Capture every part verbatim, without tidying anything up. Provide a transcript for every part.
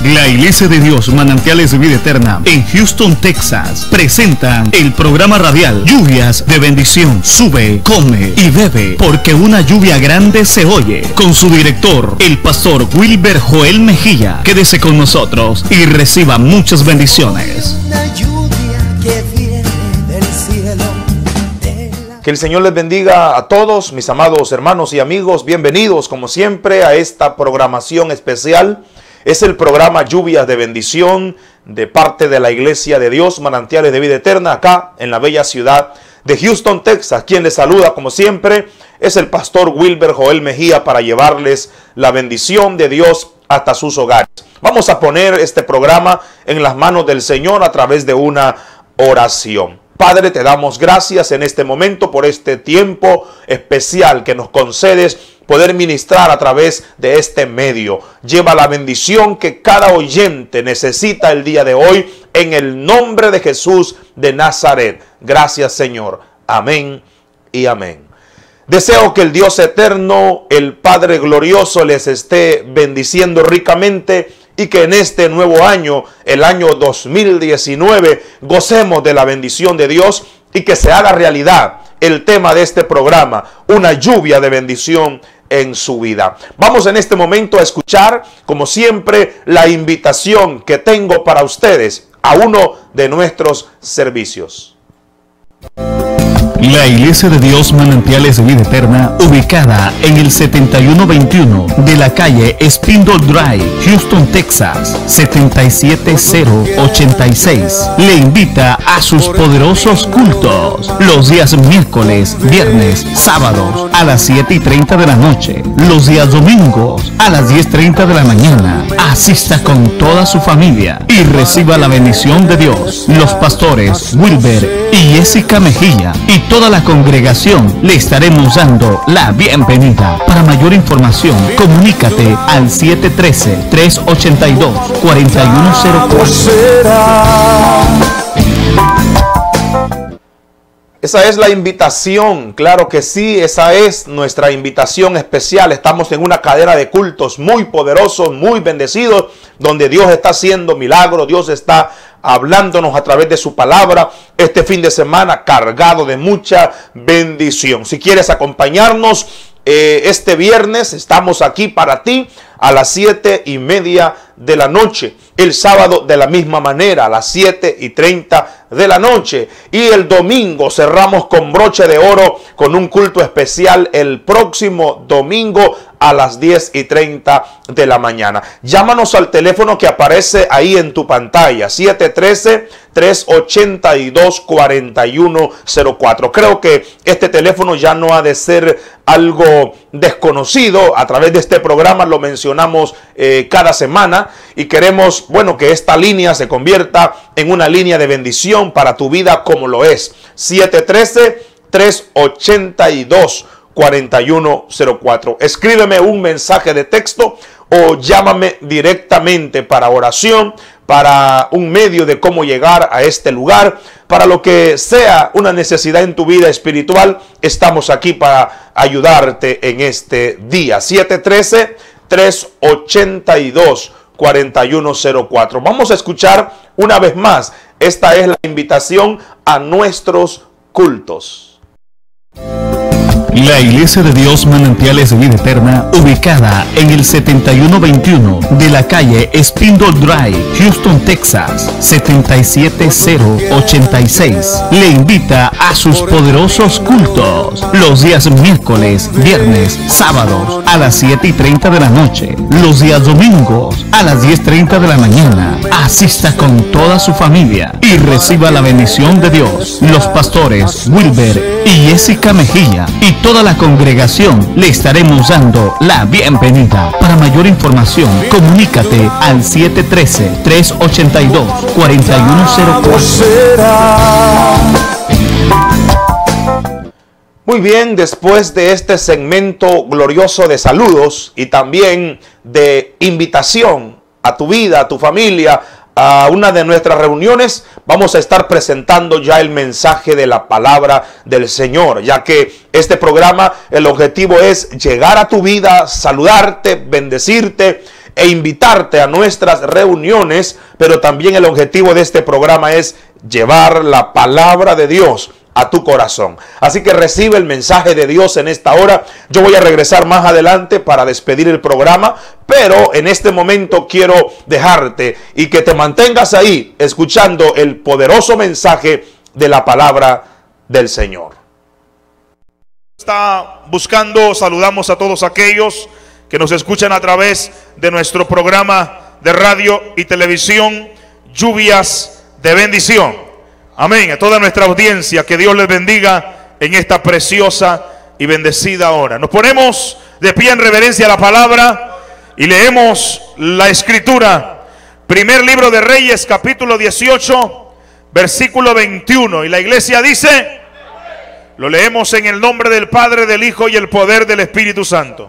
La Iglesia de Dios Manantiales de Vida Eterna en Houston, Texas presentan el programa radial Lluvias de Bendición. Sube, come y bebe, porque una lluvia grande se oye. Con su director, el pastor Wilber Joel Mejía. Quédese con nosotros y reciba muchas bendiciones. Que el Señor les bendiga a todos, mis amados hermanos y amigos. Bienvenidos, como siempre, a esta programación especial. Es el programa Lluvias de Bendición de parte de la Iglesia de Dios Manantiales de Vida Eterna, acá en la bella ciudad de Houston, Texas. Quien les saluda, como siempre, es el pastor Wilber Joel Mejía para llevarles la bendición de Dios hasta sus hogares. Vamos a poner este programa en las manos del Señor a través de una oración. Padre, te damos gracias en este momento por este tiempo especial que nos concedes poder ministrar a través de este medio. Lleva la bendición que cada oyente necesita el día de hoy en el nombre de Jesús de Nazaret. Gracias, Señor. Amén y amén. Deseo que el Dios eterno, el Padre glorioso, les esté bendiciendo ricamente y que en este nuevo año, el año dos mil diecinueve, gocemos de la bendición de Dios y que se haga realidad el tema de este programa, una lluvia de bendición en su vida. Vamos en este momento a escuchar, como siempre, la invitación que tengo para ustedes a uno de nuestros servicios. La Iglesia de Dios Manantiales de Vida Eterna, ubicada en el setenta y uno veintiuno de la calle Spindle Drive, Houston, Texas, setenta y siete cero ochenta y seis, le invita a sus poderosos cultos los días miércoles, viernes, sábados a las siete y treinta de la noche, los días domingos a las diez y treinta de la mañana. Asista con toda su familia y reciba la bendición de Dios. Los pastores Wilber y Jessica Mejía y toda la congregación le estaremos dando la bienvenida. Para mayor información, comunícate al siete uno tres, tres ocho dos, cuatro uno cero cuatro. Esa es la invitación, claro que sí, esa es nuestra invitación especial. Estamos en una cadena de cultos muy poderosos, muy bendecidos, donde Dios está haciendo milagros, Dios está hablándonos a través de su palabra este fin de semana cargado de mucha bendición. Si quieres acompañarnos eh, este viernes, estamos aquí para ti a las siete y media de la noche. El sábado de la misma manera a las siete y treinta de la noche. Y el domingo cerramos con broche de oro con un culto especial el próximo domingo a las diez y treinta de la mañana. Llámanos al teléfono que aparece ahí en tu pantalla, siete uno tres, tres ocho dos, cuatro uno cero cuatro. Creo que este teléfono ya no ha de ser algo desconocido. A través de este programa lo mencionamos eh, cada semana y queremos, bueno, que esta línea se convierta en una línea de bendición para tu vida como lo es. siete uno tres, tres ocho dos, cuatro uno cero cuatro. Escríbeme un mensaje de texto o llámame directamente para oración, para un medio de cómo llegar a este lugar, para lo que sea una necesidad en tu vida espiritual. Estamos aquí para ayudarte en este día. siete uno tres, tres ocho dos, cuatro uno cero cuatro. Vamos a escuchar una vez más. Esta es la invitación a nuestros cultos. La Iglesia de Dios Manantiales de Vida Eterna, ubicada en el setenta y uno veintiuno de la calle Spindle Drive, Houston, Texas, setenta y siete cero ochenta y seis, le invita a sus poderosos cultos los días miércoles, viernes, sábados a las siete y treinta de la noche, los días domingos a las diez y treinta de la mañana. Asista con toda su familia y reciba la bendición de Dios. Los pastores Wilber y Jessica Mejía y toda la congregación le estaremos dando la bienvenida. Para mayor información, comunícate al siete uno tres, tres ocho dos, cuatro uno cero cuatro. Muy bien, después de este segmento glorioso de saludos y también de invitación a tu vida, a tu familia, a una de nuestras reuniones, vamos a estar presentando ya el mensaje de la palabra del Señor, ya que este programa, el objetivo es llegar a tu vida, saludarte, bendecirte e invitarte a nuestras reuniones, pero también el objetivo de este programa es llevar la palabra de Dios a tu corazón. Así que recibe el mensaje de Dios en esta hora. Yo voy a regresar más adelante para despedir el programa, pero en este momento quiero dejarte y que te mantengas ahí escuchando el poderoso mensaje de la palabra del Señor. Está buscando, saludamos a todos aquellos que nos escuchan a través de nuestro programa de radio y televisión, Lluvias de Bendición. Amén. A toda nuestra audiencia, que Dios les bendiga en esta preciosa y bendecida hora. Nos ponemos de pie en reverencia a la palabra y leemos la escritura. Primer libro de Reyes, capítulo dieciocho, versículo veintiuno. Y la iglesia dice, lo leemos en el nombre del Padre, del Hijo y el poder del Espíritu Santo.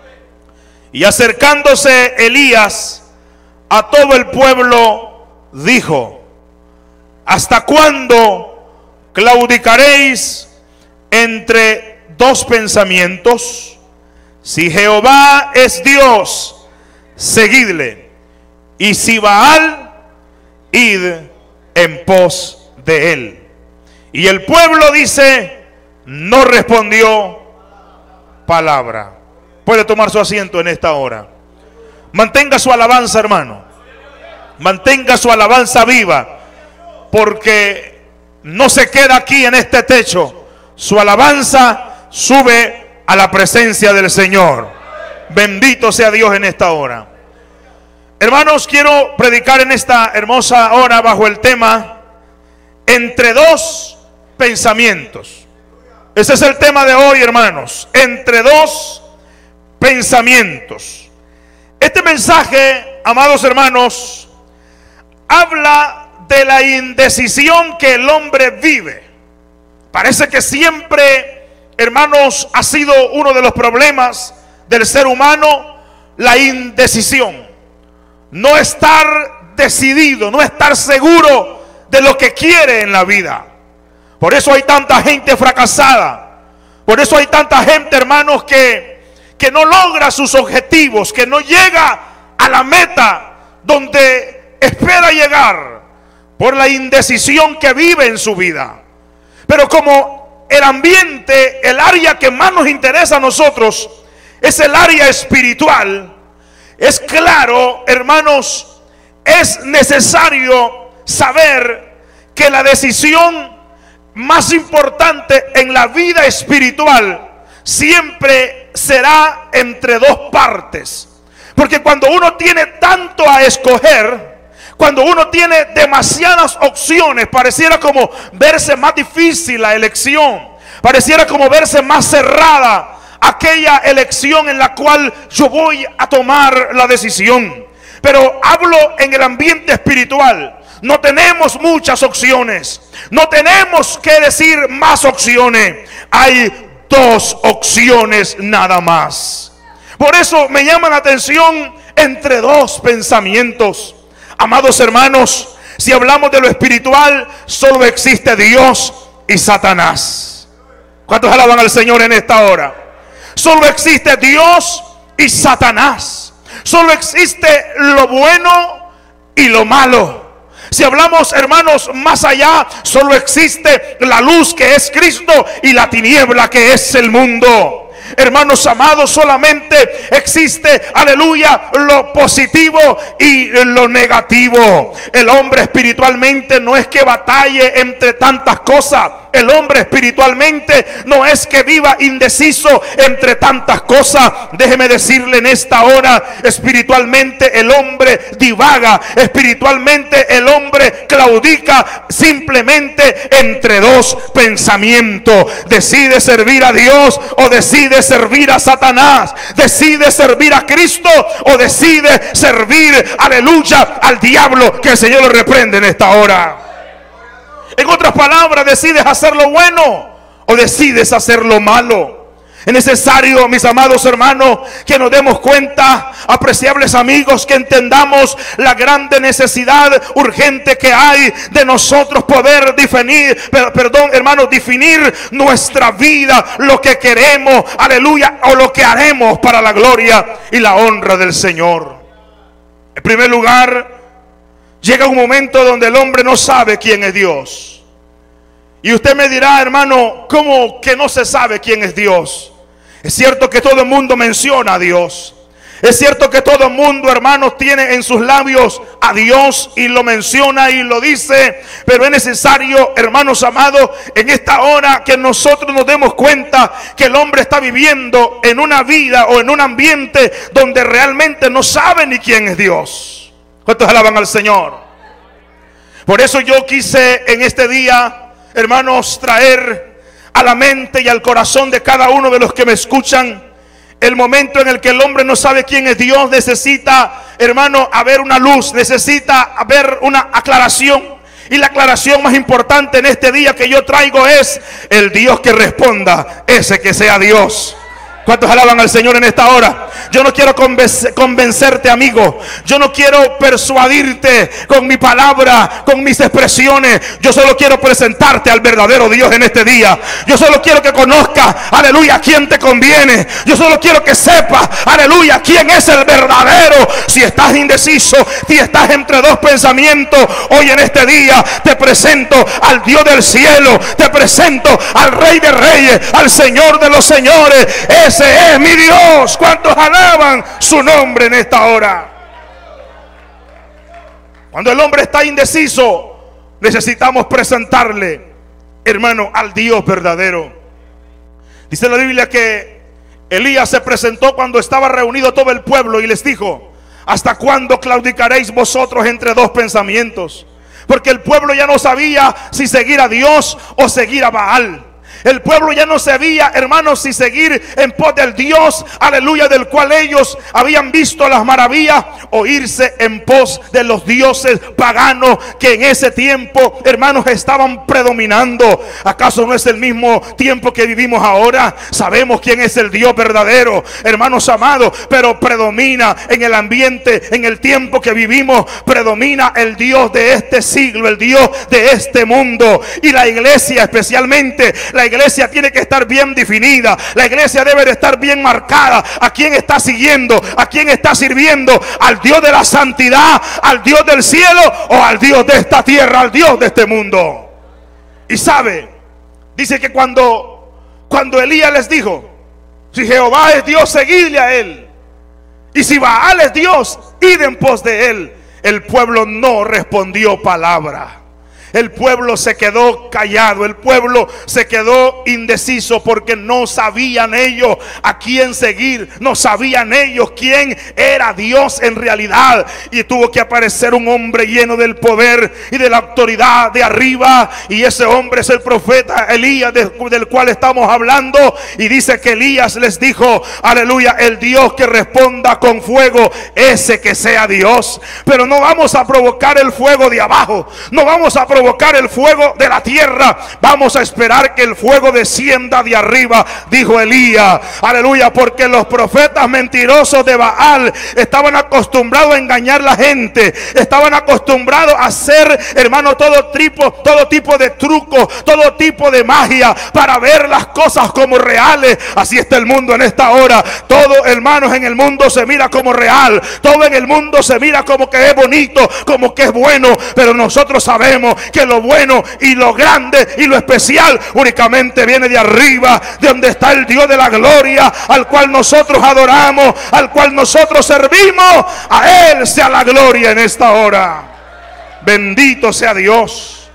Y acercándose Elías a todo el pueblo, dijo: ¿hasta cuándo claudicaréis entre dos pensamientos? Si Jehová es Dios, seguidle, y si Baal, id en pos de él. Y el pueblo dice, no respondió palabra. Puede tomar su asiento en esta hora. Mantenga su alabanza, hermano. Mantenga su alabanza viva, porque no se queda aquí en este techo. Su alabanza sube a la presencia del Señor. Bendito sea Dios en esta hora. Hermanos, quiero predicar en esta hermosa hora bajo el tema entre dos pensamientos. Ese es el tema de hoy, hermanos. Entre dos pensamientos. Este mensaje, amados hermanos, habla de la indecisión que el hombre vive. Parece que siempre, hermanos, ha sido uno de los problemas del ser humano, la indecisión. No estar decidido, no estar seguro de lo que quiere en la vida. Por eso hay tanta gente fracasada. Por eso hay tanta gente, hermanos, que, que no logra sus objetivos, que no llega a la meta donde espera llegar, por la indecisión que vive en su vida. Pero como el ambiente, el área que más nos interesa a nosotros es el área espiritual, es claro, hermanos, es necesario saber que la decisión más importante en la vida espiritual siempre será entre dos partes. Porque cuando uno tiene tanto a escoger, cuando uno tiene demasiadas opciones, pareciera como verse más difícil la elección, pareciera como verse más cerrada aquella elección en la cual yo voy a tomar la decisión. Pero hablo en el ambiente espiritual. No tenemos muchas opciones, no tenemos que decir más opciones, hay dos opciones nada más. Por eso me llama la atención entre dos pensamientos. Amados hermanos, si hablamos de lo espiritual, solo existe Dios y Satanás. ¿Cuántos alaban al Señor en esta hora? Solo existe Dios y Satanás. Solo existe lo bueno y lo malo. Si hablamos, hermanos, más allá, solo existe la luz, que es Cristo, y la tiniebla, que es el mundo. Hermanos amados, solamente existe, aleluya, lo positivo y lo negativo. El hombre espiritualmente no es que batalle entre tantas cosas. El hombre espiritualmente no es que viva indeciso entre tantas cosas. Déjeme decirle en esta hora, espiritualmente el hombre divaga, espiritualmente el hombre claudica simplemente entre dos pensamientos. Decide servir a Dios o decide servir a Satanás. Decide servir a Cristo o decide servir, aleluya, al diablo. Que el Señor lo reprende en esta hora. En otras palabras, decides hacer lo bueno o decides hacer lo malo. Es necesario, mis amados hermanos, que nos demos cuenta, apreciables amigos, que entendamos la grande necesidad urgente que hay de nosotros poder definir, perdón, hermanos, definir nuestra vida, lo que queremos, aleluya, o lo que haremos para la gloria y la honra del Señor. primer lugar, llega un momento donde el hombre no sabe quién es Dios. Y usted me dirá, hermano, ¿cómo que no se sabe quién es Dios? Es cierto que todo el mundo menciona a Dios. Es cierto que todo el mundo, hermanos, tiene en sus labios a Dios y lo menciona y lo dice. Pero es necesario, hermanos amados, en esta hora que nosotros nos demos cuenta que el hombre está viviendo en una vida o en un ambiente donde realmente no sabe ni quién es Dios. ¿Cuántos alaban al Señor? Por eso yo quise en este día, hermanos, traer a la mente y al corazón de cada uno de los que me escuchan el momento en el que el hombre no sabe quién es Dios. Necesita, hermano, haber una luz, necesita haber una aclaración. Y la aclaración más importante en este día que yo traigo es el Dios que responda, ese que sea Dios. ¿Cuántos alaban al Señor en esta hora? Yo no quiero convencerte, amigo. Yo no quiero persuadirte con mi palabra, con mis expresiones. Yo solo quiero presentarte al verdadero Dios en este día. Yo solo quiero que conozcas, aleluya, quién te conviene. Yo solo quiero que sepas, aleluya, quién es el verdadero. Si estás indeciso, si estás entre dos pensamientos, hoy en este día te presento al Dios del cielo. Te presento al Rey de Reyes, al Señor de los Señores. Es Ese es mi Dios. ¿Cuántos alaban su nombre en esta hora? Cuando el hombre está indeciso, necesitamos presentarle, hermano, al Dios verdadero. Dice la Biblia que Elías se presentó cuando estaba reunido todo el pueblo y les dijo: ¿hasta cuándo claudicaréis vosotros entre dos pensamientos? Porque el pueblo ya no sabía si seguir a Dios o seguir a Baal. El pueblo ya no sabía, hermanos, si seguir en pos del Dios, aleluya, del cual ellos habían visto las maravillas, o irse en pos de los dioses paganos que en ese tiempo, hermanos, estaban predominando. ¿Acaso no es el mismo tiempo que vivimos ahora? Sabemos quién es el Dios verdadero, hermanos amados, pero predomina en el ambiente, en el tiempo que vivimos, predomina el Dios de este siglo, el Dios de este mundo. Y la iglesia, especialmente la iglesia, La iglesia tiene que estar bien definida. La iglesia debe de estar bien marcada. ¿A quién está siguiendo? ¿A quién está sirviendo? ¿Al Dios de la santidad? ¿Al Dios del cielo? ¿O al Dios de esta tierra? ¿Al Dios de este mundo? Y sabe, dice que cuando, cuando Elías les dijo: si Jehová es Dios, seguidle a él. Y si Baal es Dios, id en pos de él. El pueblo no respondió palabra. El pueblo se quedó callado, el pueblo se quedó indeciso porque no sabían ellos a quién seguir, no sabían ellos quién era Dios en realidad. Y tuvo que aparecer un hombre lleno del poder y de la autoridad de arriba, y ese hombre es el profeta Elías, del cual estamos hablando. Y dice que Elías les dijo, aleluya, el Dios que responda con fuego, ese que sea Dios. Pero no vamos a provocar el fuego de abajo, no vamos a provocar el fuego de la tierra, vamos a esperar que el fuego descienda de arriba, dijo Elías, aleluya, porque los profetas mentirosos de Baal estaban acostumbrados a engañar a la gente, estaban acostumbrados a hacer, hermano, todo tipo, todo tipo de trucos, todo tipo de magia para ver las cosas como reales. Así está el mundo en esta hora. Todo, hermanos, en el mundo se mira como real, todo en el mundo se mira como que es bonito, como que es bueno, pero nosotros sabemos que lo bueno y lo grande y lo especial únicamente viene de arriba, de donde está el Dios de la gloria, al cual nosotros adoramos, al cual nosotros servimos. A Él sea la gloria en esta hora. Bendito sea Dios.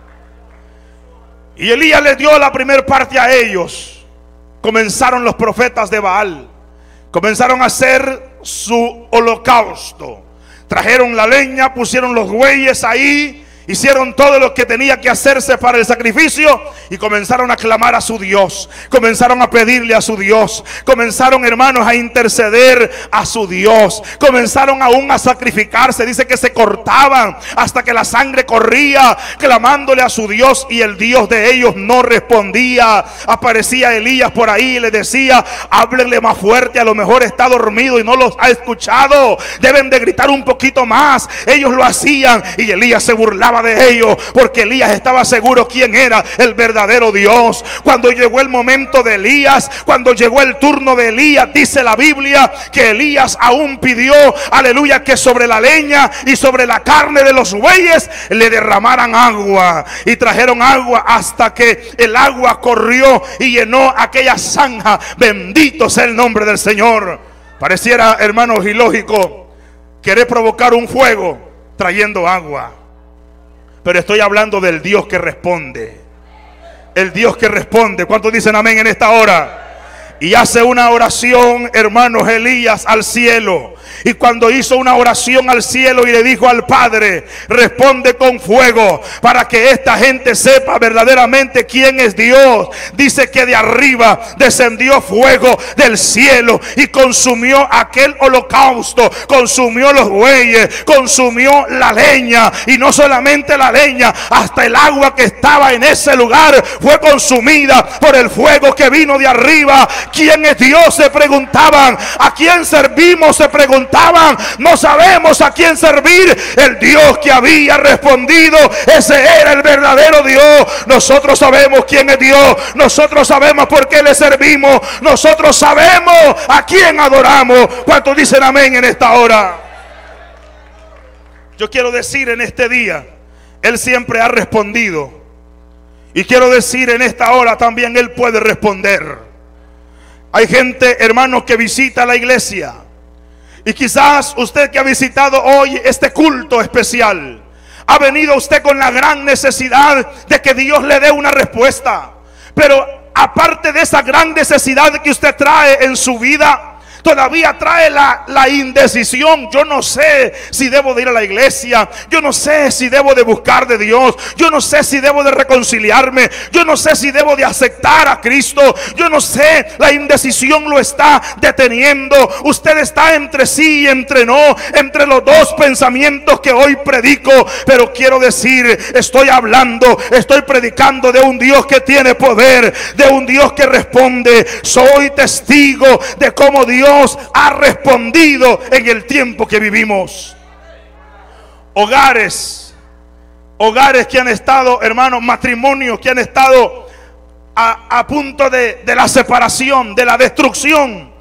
Y Elías les dio la primera parte a ellos. Comenzaron los profetas de Baal, comenzaron a hacer su holocausto. Trajeron la leña, pusieron los bueyes ahí, hicieron todo lo que tenía que hacerse para el sacrificio y comenzaron a clamar a su Dios, comenzaron a pedirle a su Dios, comenzaron, hermanos, a interceder a su Dios, comenzaron aún a sacrificarse. Dice que se cortaban hasta que la sangre corría, clamándole a su Dios, y el Dios de ellos no respondía. Aparecía Elías por ahí y le decía: háblenle más fuerte, a lo mejor está dormido y no los ha escuchado, deben de gritar un poquito más. Ellos lo hacían y Elías se burlaba burlaba de ellos, porque Elías estaba seguro quién era el verdadero Dios. Cuando llegó el momento de Elías, cuando llegó el turno de Elías, dice la Biblia que Elías aún pidió, aleluya, que sobre la leña y sobre la carne de los bueyes le derramaran agua, y trajeron agua hasta que el agua corrió y llenó aquella zanja. Bendito sea el nombre del Señor. Pareciera, hermanos, ilógico querer provocar un fuego trayendo agua, pero estoy hablando del Dios que responde. El Dios que responde. ¿Cuántos dicen amén en esta hora? Y hace una oración, hermanos, Elías al cielo. Y cuando hizo una oración al cielo y le dijo al Padre: responde con fuego para que esta gente sepa verdaderamente quién es Dios. Dice que de arriba descendió fuego del cielo y consumió aquel holocausto, consumió los bueyes, consumió la leña. Y no solamente la leña, hasta el agua que estaba en ese lugar fue consumida por el fuego que vino de arriba. ¿Quién es Dios?, se preguntaban. ¿A quién servimos?, se preguntaban. No sabemos a quién servir. El Dios que había respondido, ese era el verdadero Dios. Nosotros sabemos quién es Dios. Nosotros sabemos por qué le servimos. Nosotros sabemos a quién adoramos. ¿Cuántos dicen amén en esta hora? Yo quiero decir en este día, Él siempre ha respondido. Y quiero decir en esta hora también, Él puede responder. Hay gente, hermanos, que visita la iglesia. Y quizás usted que ha visitado hoy este culto especial, ha venido usted con la gran necesidad de que Dios le dé una respuesta. Pero aparte de esa gran necesidad que usted trae en su vida, todavía trae la, la indecisión. Yo no sé si debo de ir a la iglesia. Yo no sé si debo de buscar de Dios. Yo no sé si debo de reconciliarme. Yo no sé si debo de aceptar a Cristo. Yo no sé, la indecisión lo está deteniendo. Usted está entre sí y entre no, entre los dos pensamientos que hoy predico. Pero quiero decir, estoy hablando, estoy predicando de un Dios que tiene poder, de un Dios que responde. Soy testigo de cómo Dios ha respondido en el tiempo que vivimos. Hogares, hogares que han estado, hermanos, matrimonios que han estado a, a punto de, de la separación, de la destrucción,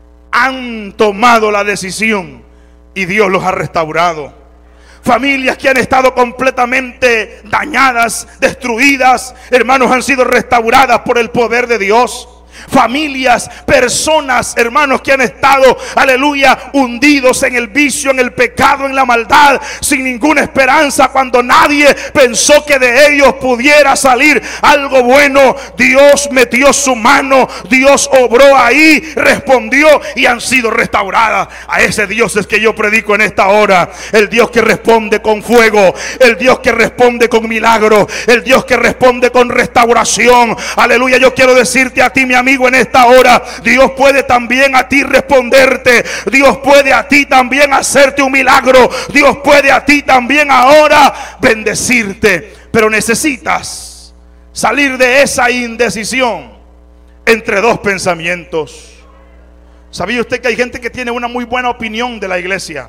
han tomado la decisión y Dios los ha restaurado. Familias que han estado completamente dañadas, destruidas, hermanos, han sido restauradas por el poder de Dios. Familias, personas, hermanos, que han estado, aleluya, hundidos en el vicio, en el pecado, en la maldad, sin ninguna esperanza, cuando nadie pensó que de ellos pudiera salir algo bueno. Dios metió su mano, Dios obró ahí, respondió y han sido restauradas. A ese Dios es que yo predico en esta hora. El Dios que responde con fuego, el Dios que responde con milagro, el Dios que responde con restauración. Aleluya, yo quiero decirte a ti, mi amigo, en esta hora, Dios puede también a ti responderte. Dios puede a ti también hacerte un milagro. Dios puede a ti también ahora bendecirte. Pero necesitas salir de esa indecisión entre dos pensamientos. ¿Sabía usted que hay gente que tiene una muy buena opinión de la iglesia?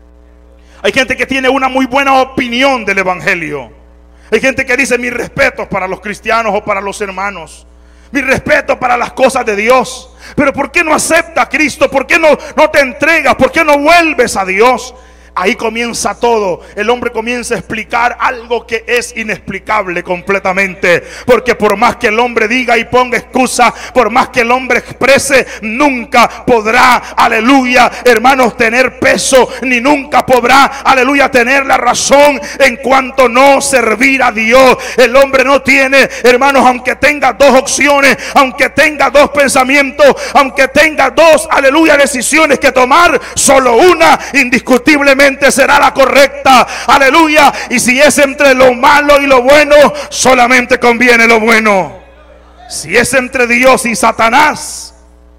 Hay gente que tiene una muy buena opinión del evangelio. Hay gente que dice: mis respetos para los cristianos o para los hermanos, mi respeto para las cosas de Dios. Pero ¿por qué no acepta a Cristo? ¿Por qué no, no te entregas? ¿Por qué no vuelves a Dios? Ahí comienza todo. El hombre comienza a explicar algo que es inexplicable completamente. Porque por más que el hombre diga y ponga excusa, por más que el hombre exprese, nunca podrá, aleluya, hermanos, tener peso, ni nunca podrá, aleluya, tener la razón en cuanto no servir a Dios. El hombre no tiene, hermanos, aunque tenga dos opciones, aunque tenga dos pensamientos, aunque tenga dos, aleluya, decisiones que tomar, solo una indiscutiblemente será la correcta, aleluya. Y si es entre lo malo y lo bueno, solamente conviene lo bueno. Si es entre Dios y Satanás,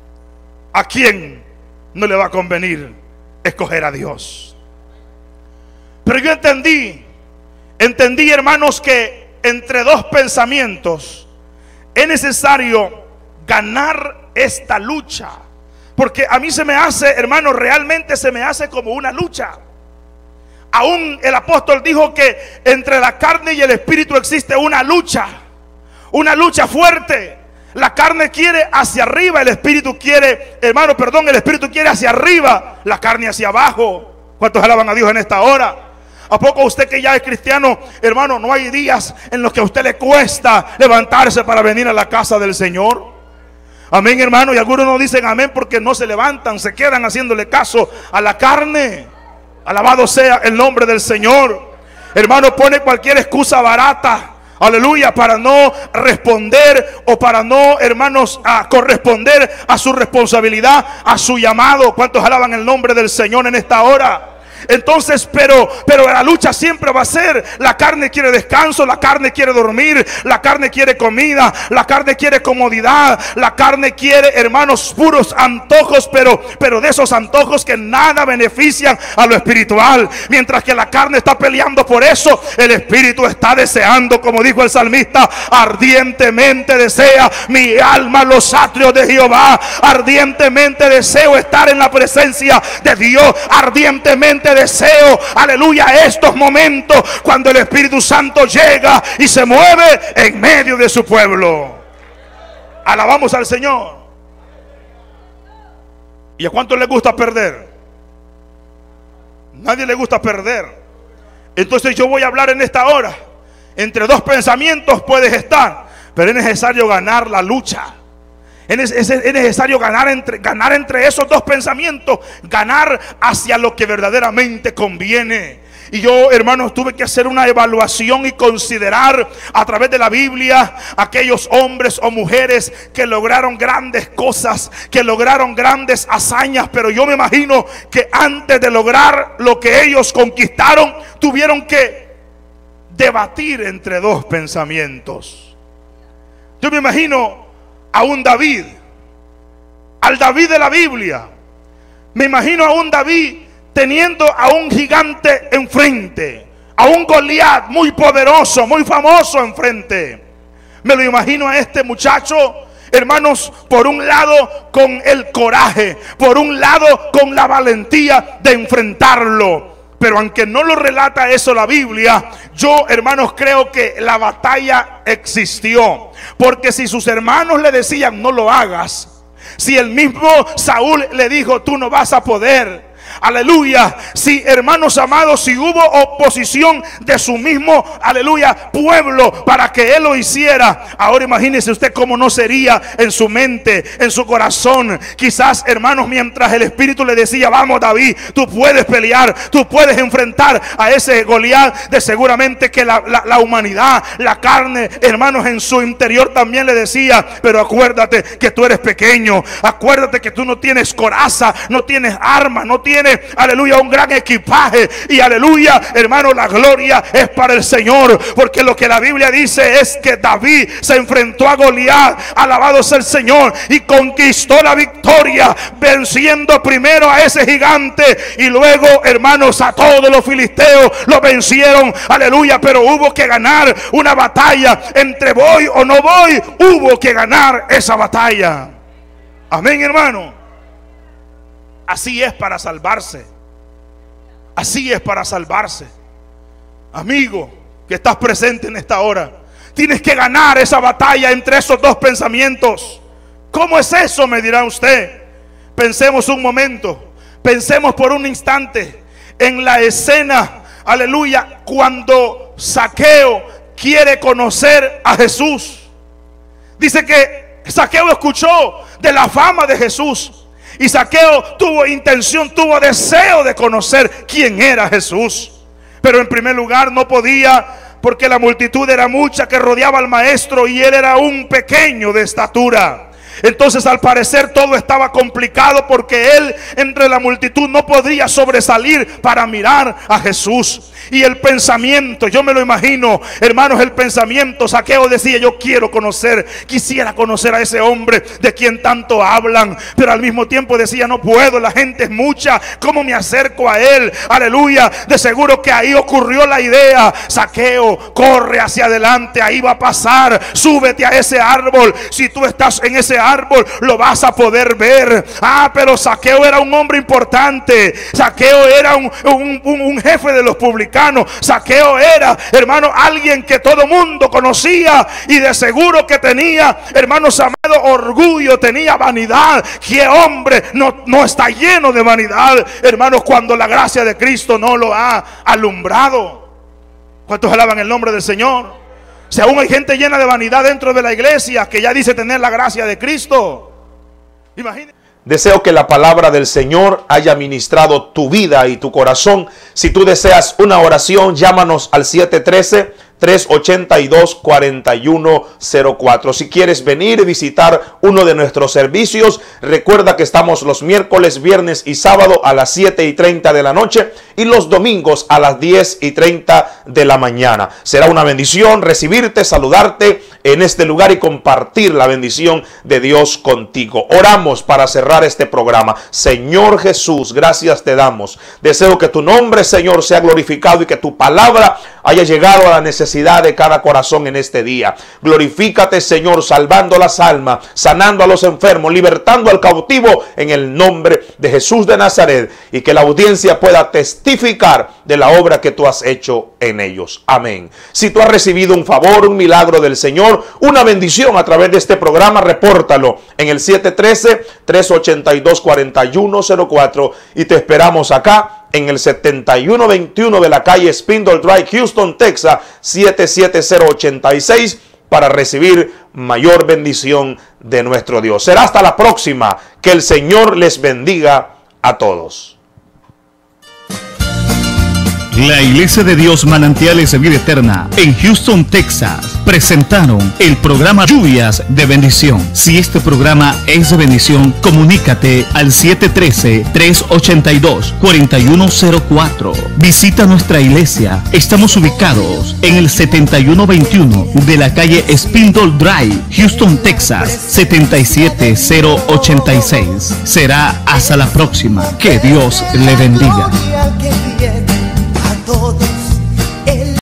¿a quién no le va a convenir escoger a Dios? Pero yo entendí, entendí, hermanos, que entre dos pensamientos es necesario ganar esta lucha. Porque a mí se me hace, hermanos, realmente se me hace como una lucha. Aún el apóstol dijo que entre la carne y el espíritu existe una lucha, una lucha fuerte. La carne quiere hacia arriba, el espíritu quiere, hermano, perdón, el espíritu quiere hacia arriba, la carne hacia abajo. ¿Cuántos alaban a Dios en esta hora? ¿A poco usted que ya es cristiano, hermano, no hay días en los que a usted le cuesta levantarse para venir a la casa del Señor? Amén, hermano. Y algunos no dicen amén porque no se levantan, se quedan haciéndole caso a la carne. Alabado sea el nombre del Señor. Hermano, pone cualquier excusa barata, aleluya, para no responder o para no, hermanos, a corresponder a su responsabilidad, a su llamado. ¿Cuántos alaban el nombre del Señor en esta hora? Entonces, pero, pero la lucha siempre va a ser, la carne quiere descanso, la carne quiere dormir, la carne quiere comida, la carne quiere comodidad, la carne quiere, hermanos, puros antojos, pero, pero de esos antojos que nada benefician a lo espiritual. Mientras que la carne está peleando por eso, el espíritu está deseando, como dijo el salmista, ardientemente desea mi alma los atrios de Jehová. Ardientemente deseo estar en la presencia de Dios, ardientemente deseo, aleluya, estos momentos cuando el Espíritu Santo llega y se mueve en medio de su pueblo. Alabamos al Señor. ¿Y a cuánto le gusta perder? Nadie le gusta perder. Entonces yo voy a hablar en esta hora. Entre dos pensamientos puedes estar, pero es necesario ganar la lucha. Es necesario ganar entre, ganar entre esos dos pensamientos, ganar hacia lo que verdaderamente conviene. Y yo, hermanos, tuve que hacer una evaluación y considerar a través de la Biblia aquellos hombres o mujeres que lograron grandes cosas, que lograron grandes hazañas. Pero yo me imagino que antes de lograr lo que ellos conquistaron, tuvieron que debatir entre dos pensamientos. Yo me imagino a un David, al David de la Biblia. Me imagino a un David teniendo a un gigante enfrente, a un Goliat muy poderoso, muy famoso enfrente. Me lo imagino a este muchacho, hermanos, por un lado con el coraje, por un lado con la valentía de enfrentarlo. Pero aunque no lo relata eso la Biblia, yo, hermanos, creo que la batalla existió. Porque si sus hermanos le decían no lo hagas, si el mismo Saúl le dijo tú no vas a poder, aleluya, si, hermanos amados, si hubo oposición de su mismo, aleluya, pueblo para que él lo hiciera, ahora imagínese usted cómo no sería en su mente, en su corazón. Quizás, hermanos, mientras el Espíritu le decía vamos David, tú puedes pelear, tú puedes enfrentar a ese Goliat, de seguramente que la, la, la humanidad, la carne, hermanos, en su interior también le decía, pero acuérdate que tú eres pequeño, acuérdate que tú no tienes coraza, no tienes armas, no tienes, aleluya, un gran equipaje. Y aleluya, hermano, la gloria es para el Señor, porque lo que la Biblia dice es que David se enfrentó a Goliat, alabado sea el Señor, y conquistó la victoria, venciendo primero a ese gigante y luego, hermanos, a todos los filisteos lo vencieron, aleluya. Pero hubo que ganar una batalla, entre voy o no voy, hubo que ganar esa batalla. Amén, hermano. Así es para salvarse. Así es para salvarse. Amigo que estás presente en esta hora, tienes que ganar esa batalla entre esos dos pensamientos. ¿Cómo es eso?, me dirá usted. Pensemos un momento, pensemos por un instante en la escena, aleluya, cuando Zaqueo quiere conocer a Jesús. Dice que Zaqueo escuchó de la fama de Jesús. Y Zaqueo tuvo intención, tuvo deseo de conocer quién era Jesús. Pero en primer lugar no podía, porque la multitud era mucha que rodeaba al maestro y él era un pequeño de estatura. Entonces al parecer todo estaba complicado, porque él entre la multitud no podía sobresalir para mirar a Jesús. Y el pensamiento, yo me lo imagino, hermanos, el pensamiento, Zaqueo decía, yo quiero conocer, quisiera conocer a ese hombre de quien tanto hablan. Pero al mismo tiempo decía, no puedo, la gente es mucha, ¿cómo me acerco a él? Aleluya. De seguro que ahí ocurrió la idea, Zaqueo, corre hacia adelante, ahí va a pasar, súbete a ese árbol. Si tú estás en ese árbol, árbol lo vas a poder ver. Ah, pero Zaqueo era un hombre importante. Zaqueo era un, un, un, un jefe de los publicanos. Zaqueo era, hermano, alguien que todo mundo conocía, y de seguro que tenía, hermanos amados, orgullo, tenía vanidad. ¿Qué hombre no, no está lleno de vanidad, hermanos, cuando la gracia de Cristo no lo ha alumbrado? ¿Cuántos alaban el nombre del Señor? Si aún hay gente llena de vanidad dentro de la iglesia que ya dice tener la gracia de Cristo. Imagínense. Deseo que la palabra del Señor haya ministrado tu vida y tu corazón. Si tú deseas una oración, llámanos al siete uno tres, tres ocho dos, cuatro uno cero cuatro. Si quieres venir y visitar uno de nuestros servicios, recuerda que estamos los miércoles, viernes y sábado a las siete y treinta de la noche y los domingos a las diez y treinta de la mañana. Será una bendición recibirte, saludarte en este lugar y compartir la bendición de Dios contigo. Oramos para cerrar este programa. Señor Jesús, gracias te damos. Deseo que tu nombre, Señor, sea glorificado y que tu palabra haya llegado a la necesidad de cada corazón en este día. Glorifícate, Señor, salvando las almas, sanando a los enfermos, libertando al cautivo en el nombre de Jesús de Nazaret, y que la audiencia pueda testificar de la obra que tú has hecho en ellos. Amén. Si tú has recibido un favor, un milagro del Señor, una bendición a través de este programa, repórtalo en el siete uno tres, tres ocho dos, cuatro uno cero cuatro y te esperamos acá en el setenta y uno veintiuno de la calle Spindle Drive, Houston, Texas, siete siete cero ocho seis, para recibir mayor bendición de nuestro Dios. Será hasta la próxima. Que el Señor les bendiga a todos. La Iglesia de Dios Manantiales de Vida Eterna en Houston, Texas, presentaron el programa Lluvias de Bendición. Si este programa es de bendición, comunícate al siete uno tres, tres ocho dos, cuatro uno cero cuatro. Visita nuestra iglesia. Estamos ubicados en el setenta y uno veintiuno de la calle Spindle Drive, Houston, Texas, setenta y siete cero ochenta y seis. Será hasta la próxima. Que Dios le bendiga.